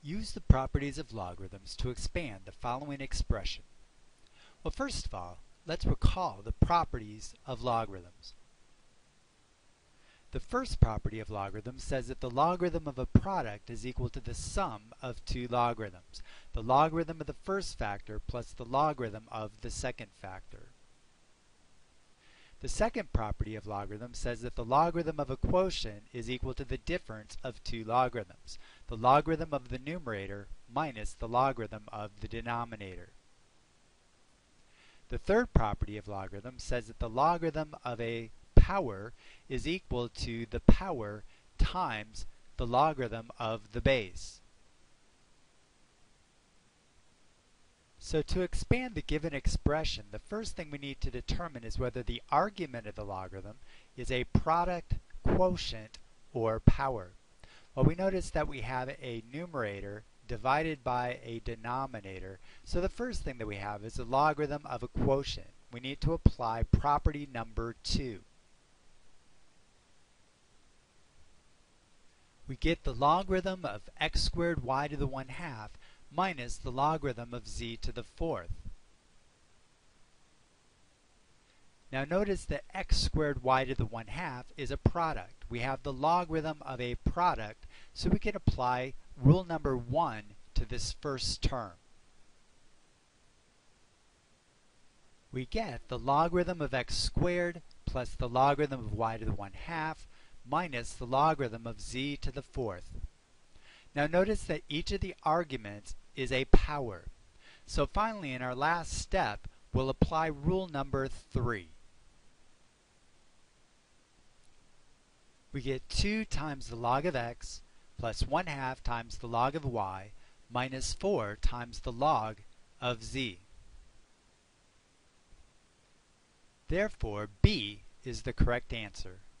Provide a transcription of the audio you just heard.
Use the properties of logarithms to expand the following expression. Well, first of all, let's recall the properties of logarithms. The first property of logarithms says that the logarithm of a product is equal to the sum of two logarithms, the logarithm of the first factor plus the logarithm of the second factor. The second property of logarithms says that the logarithm of a quotient is equal to the difference of two logarithms, the logarithm of the numerator minus the logarithm of the denominator. The third property of logarithms says that the logarithm of a power is equal to the power times the logarithm of the base. So to expand the given expression, the first thing we need to determine is whether the argument of the logarithm is a product, quotient, or power. Well, we notice that we have a numerator divided by a denominator. So the first thing that we have is the logarithm of a quotient. We need to apply property number 2. We get the logarithm of x squared y to the 1/2 minus the logarithm of z to the 4th. Now notice that x squared y to the 1/2 is a product. We have the logarithm of a product, so we can apply rule number 1 to this first term. We get the logarithm of x squared plus the logarithm of y to the 1/2 minus the logarithm of z to the 4th. Now notice that each of the arguments is a power. So finally, in our last step, we'll apply rule number 3. We get 2 times the log of x plus 1/2 times the log of y minus 4 times the log of z. Therefore, B is the correct answer.